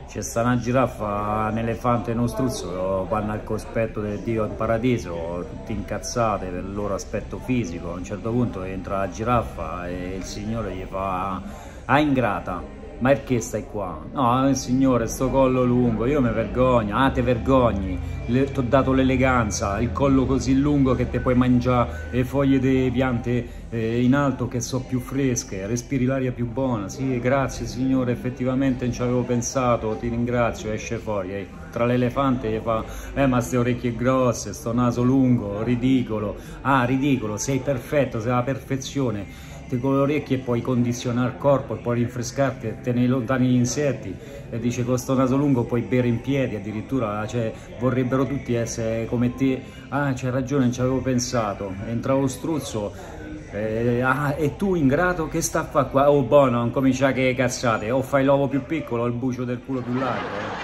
c'è sta una giraffa, un elefante e uno struzzo, vanno al cospetto del Dio in paradiso, tutti incazzati per il loro aspetto fisico. A un certo punto entra la giraffa e il Signore gli fa: ah, ingrata, ma perché stai qua? No, signore, sto collo lungo, io mi vergogno. Ah, te vergogni, ti ho dato l'eleganza, il collo così lungo che te puoi mangiare le foglie delle piante in alto che so più fresche, respiri l'aria più buona. Sì, grazie signore, effettivamente non ci avevo pensato, ti ringrazio. Esce fuori, tra l'elefante gli fa: ma ste orecchie grosse, sto naso lungo, ridicolo. Ah, ridicolo, sei perfetto, sei la perfezione. Con le orecchie puoi condizionare il corpo e puoi rinfrescarti e tenere lontani gli insetti. E dice: con sto naso lungo puoi bere in piedi, addirittura, cioè, vorrebbero tutti essere come te. Ah, c'hai ragione, non ci avevo pensato. Entra lo struzzo. Ah, e tu ingrato che sta a fare qua? Oh, buono, non comincia che cazzate. O fai l'uovo più piccolo o il bucio del culo più largo.